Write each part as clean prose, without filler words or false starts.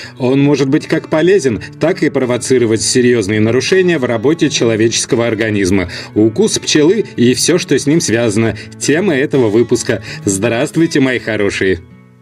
Он может быть как полезен, так и провоцировать серьезные нарушения в работе человеческого организма. Укус пчелы и все, что с ним связано. Тема этого выпуска. Здравствуйте, мои хорошие!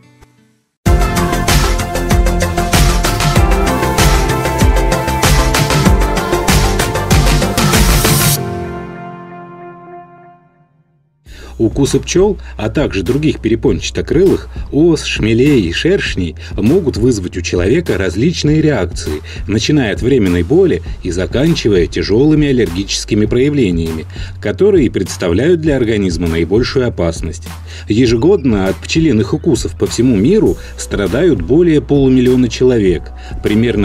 Укусы пчел, а также других перепончатокрылых, ос, шмелей и шершней могут вызвать у человека различные реакции, начиная от временной боли и заканчивая тяжелыми аллергическими проявлениями, которые представляют для организма наибольшую опасность. Ежегодно от пчелиных укусов по всему миру страдают более 500 000 человек, примерно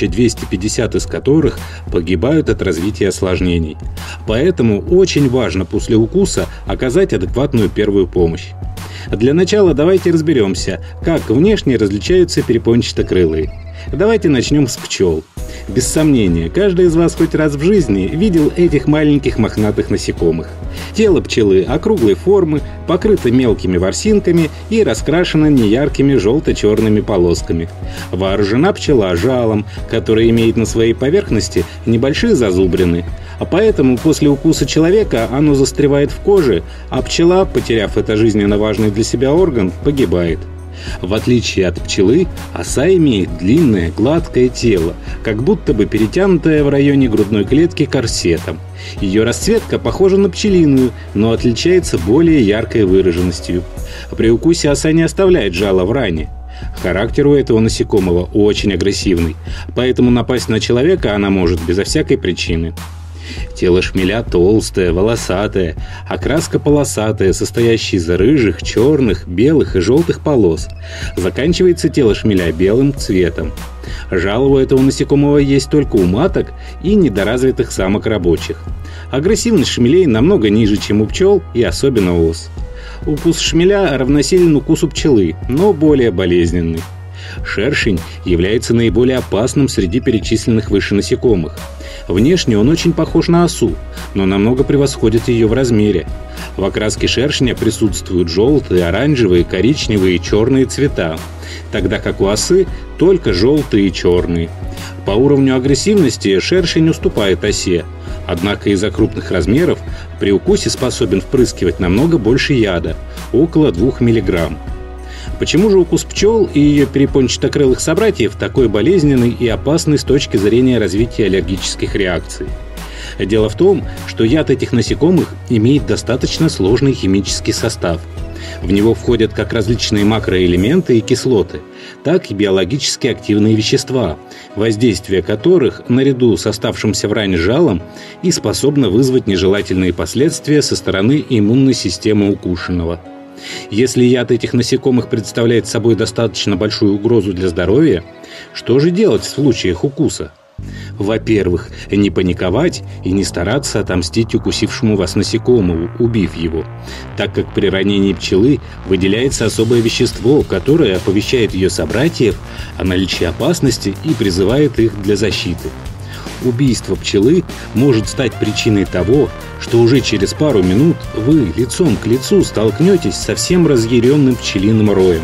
1250 из которых погибают от развития осложнений. Поэтому очень важно после укуса оказать адекватную первую помощь. Для начала давайте разберемся, как внешне различаются перепончатокрылые. Давайте начнем с пчел. Без сомнения, каждый из вас хоть раз в жизни видел этих маленьких мохнатых насекомых. Тело пчелы округлой формы, покрыто мелкими ворсинками и раскрашено неяркими желто-черными полосками. Вооружена пчела жалом, который имеет на своей поверхности небольшие зазубрины. А поэтому после укуса человека оно застревает в коже, а пчела, потеряв это жизненно важный для себя орган, погибает. В отличие от пчелы, оса имеет длинное, гладкое тело, как будто бы перетянутое в районе грудной клетки корсетом. Ее расцветка похожа на пчелиную, но отличается более яркой выраженностью. При укусе оса не оставляет жала в ране. Характер у этого насекомого очень агрессивный, поэтому напасть на человека она может безо всякой причины. Тело шмеля толстое, волосатое, окраска полосатая, состоящая из рыжих, черных, белых и желтых полос. Заканчивается тело шмеля белым цветом. Жало у этого насекомого есть только у маток и недоразвитых самок рабочих. Агрессивность шмелей намного ниже, чем у пчел и особенно ос. Укус шмеля равносилен укусу пчелы, но более болезненный. Шершень является наиболее опасным среди перечисленных выше насекомых. Внешне он очень похож на осу, но намного превосходит ее в размере. В окраске шершня присутствуют желтые, оранжевые, коричневые и черные цвета, тогда как у осы только желтые и черные. По уровню агрессивности шершень уступает осе, однако из-за крупных размеров при укусе способен впрыскивать намного больше яда – около 2 мг. Почему же укус пчел и ее перепончатокрылых собратьев такой болезненный и опасный с точки зрения развития аллергических реакций? Дело в том, что яд этих насекомых имеет достаточно сложный химический состав. В него входят как различные макроэлементы и кислоты, так и биологически активные вещества, воздействие которых, наряду с оставшимся в ране жалом, и способно вызвать нежелательные последствия со стороны иммунной системы укушенного. Если яд этих насекомых представляет собой достаточно большую угрозу для здоровья, что же делать в случаях укуса? Во-первых, не паниковать и не стараться отомстить укусившему вас насекомому, убив его, так как при ранении пчелы выделяется особое вещество, которое оповещает ее собратьев о наличии опасности и призывает их для защиты. Убийство пчелы может стать причиной того, что уже через пару минут вы лицом к лицу столкнетесь со всем разъяренным пчелиным роем.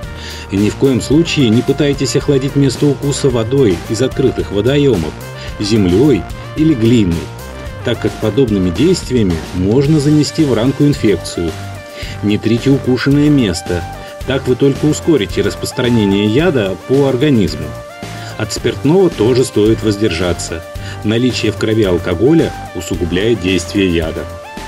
И ни в коем случае не пытайтесь охладить место укуса водой из открытых водоемов, землей или глиной, так как подобными действиями можно занести в ранку инфекцию. Не трите укушенное место, так вы только ускорите распространение яда по организму. От спиртного тоже стоит воздержаться. Наличие в крови алкоголя усугубляет действие яда.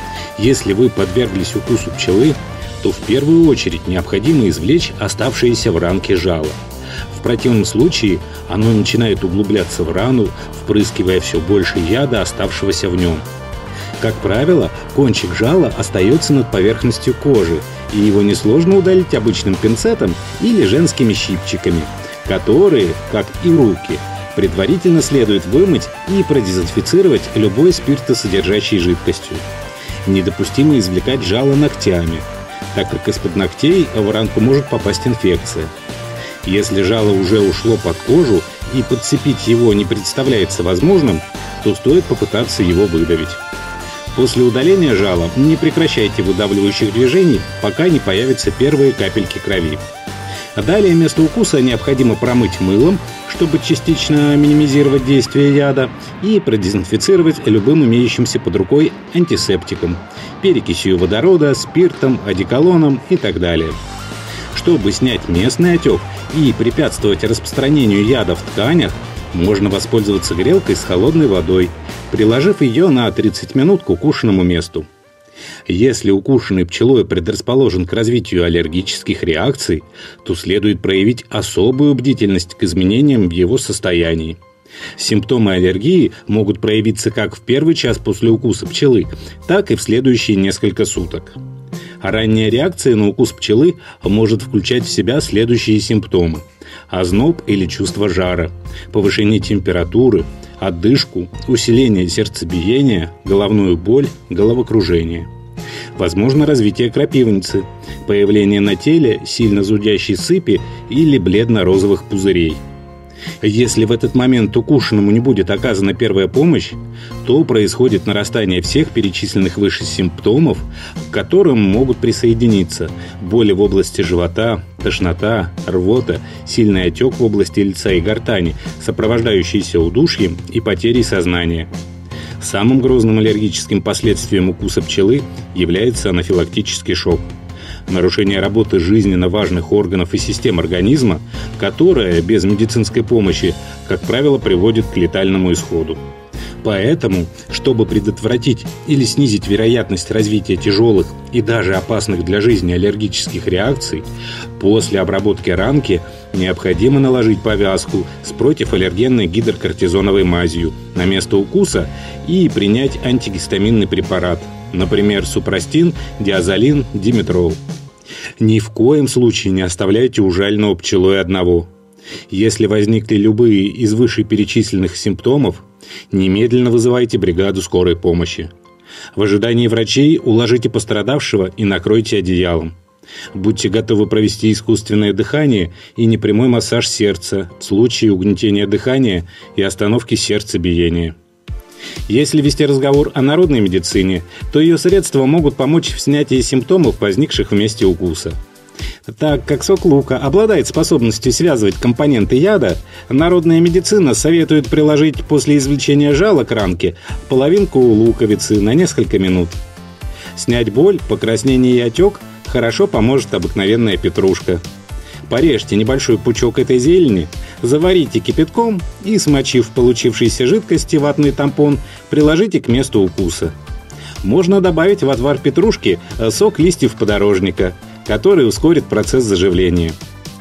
Если вы подверглись укусу пчелы, то в первую очередь необходимо извлечь оставшееся в ранке жало. В противном случае оно начинает углубляться в рану, впрыскивая все больше яда, оставшегося в нем. Как правило, кончик жала остается над поверхностью кожи, и его несложно удалить обычным пинцетом или женскими щипчиками, которые, как и руки, предварительно следует вымыть и продезинфицировать любой спиртосодержащей жидкостью. Недопустимо извлекать жало ногтями, так как из-под ногтей в ранку может попасть инфекция. Если жало уже ушло под кожу и подцепить его не представляется возможным, то стоит попытаться его выдавить. После удаления жала не прекращайте выдавливающих движений, пока не появятся первые капельки крови. Далее место укуса необходимо промыть мылом, чтобы частично минимизировать действие яда, и продезинфицировать любым имеющимся под рукой антисептиком, перекисью водорода, спиртом, одеколоном и так далее. Чтобы снять местный отек и препятствовать распространению яда в тканях, можно воспользоваться грелкой с холодной водой, приложив ее на 30 минут к укушенному месту. Если укушенный пчелой предрасположен к развитию аллергических реакций, то следует проявить особую бдительность к изменениям в его состоянии. Симптомы аллергии могут проявиться как в первый час после укуса пчелы, так и в следующие несколько суток. Ранняя реакция на укус пчелы может включать в себя следующие симптомы: озноб или чувство жара, повышение температуры, одышку, усиление сердцебиения, головную боль, головокружение. Возможно развитие крапивницы, появление на теле сильно зудящей сыпи или бледно-розовых пузырей. Если в этот момент укушенному не будет оказана первая помощь, то происходит нарастание всех перечисленных выше симптомов, к которым могут присоединиться боли в области живота, тошнота, рвота, сильный отек в области лица и гортани, сопровождающиеся удушьем и потерей сознания. Самым грозным аллергическим последствием укуса пчелы является анафилактический шок. Нарушение работы жизненно важных органов и систем организма, которое без медицинской помощи, как правило, приводит к летальному исходу. Поэтому, чтобы предотвратить или снизить вероятность развития тяжелых и даже опасных для жизни аллергических реакций, после обработки ранки необходимо наложить повязку с противоаллергенной гидрокортизоновой мазью на место укуса и принять антигистаминный препарат, например, супрастин, диазолин, диметрол. Ни в коем случае не оставляйте ужаленного пчелой одного. Если возникли любые из вышеперечисленных симптомов, немедленно вызывайте бригаду скорой помощи. В ожидании врачей уложите пострадавшего и накройте одеялом. Будьте готовы провести искусственное дыхание и непрямой массаж сердца в случае угнетения дыхания и остановки сердцебиения. Если вести разговор о народной медицине, то ее средства могут помочь в снятии симптомов, возникших в месте укуса. Так как сок лука обладает способностью связывать компоненты яда, народная медицина советует приложить после извлечения жала к ранке половинку луковицы на несколько минут. Снять боль, покраснение и отек хорошо поможет обыкновенная петрушка. Порежьте небольшой пучок этой зелени, заварите кипятком и, смочив в получившейся жидкости ватный тампон, приложите к месту укуса. Можно добавить в отвар петрушки сок листьев подорожника, который ускорит процесс заживления.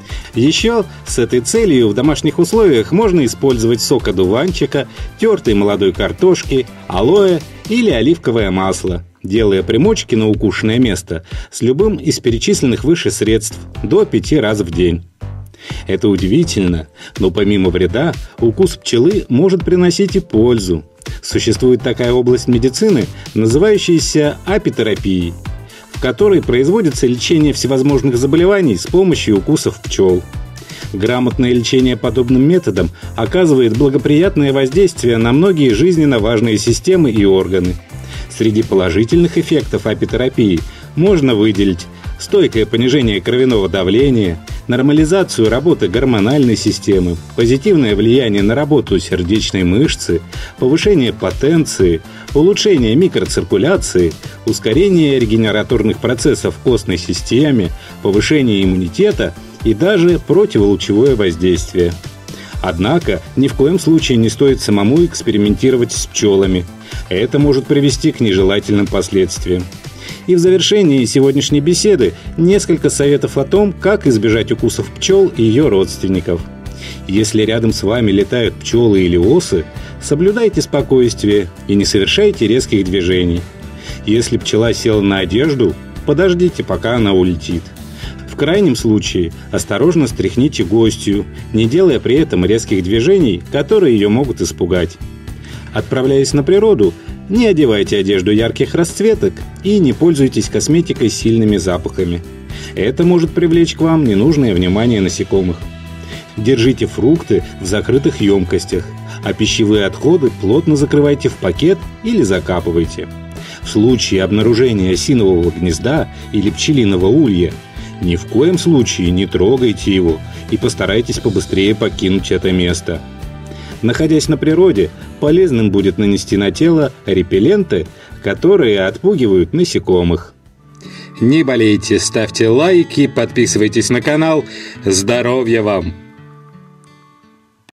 Еще с этой целью в домашних условиях можно использовать сок одуванчика, тертой молодой картошки, алоэ или оливковое масло, делая примочки на укушенное место с любым из перечисленных выше средств до 5 раз в день. Это удивительно, но помимо вреда укус пчелы может приносить и пользу. Существует такая область медицины, называющаяся апитерапией, в которой производится лечение всевозможных заболеваний с помощью укусов пчел. Грамотное лечение подобным методом оказывает благоприятное воздействие на многие жизненно важные системы и органы. Среди положительных эффектов апитерапии можно выделить стойкое понижение кровяного давления, нормализацию работы гормональной системы, позитивное влияние на работу сердечной мышцы, повышение потенции, улучшение микроциркуляции, ускорение регенераторных процессов в костной системе, повышение иммунитета и даже противолучевое воздействие. Однако ни в коем случае не стоит самому экспериментировать с пчелами. Это может привести к нежелательным последствиям. И в завершении сегодняшней беседы несколько советов о том, как избежать укусов пчел и ее родственников. Если рядом с вами летают пчелы или осы, соблюдайте спокойствие и не совершайте резких движений. Если пчела села на одежду, подождите, пока она улетит. В крайнем случае осторожно стряхните гостью, не делая при этом резких движений, которые ее могут испугать. Отправляясь на природу, не одевайте одежду ярких расцветок и не пользуйтесь косметикой с сильными запахами. Это может привлечь к вам ненужное внимание насекомых. Держите фрукты в закрытых емкостях, а пищевые отходы плотно закрывайте в пакет или закапывайте. В случае обнаружения осинового гнезда или пчелиного улья Ни в коем случае не трогайте его и постарайтесь побыстрее покинуть это место. Находясь на природе, полезным будет нанести на тело репелленты, которые отпугивают насекомых. Не болейте, ставьте лайки, подписывайтесь на канал. Здоровья вам!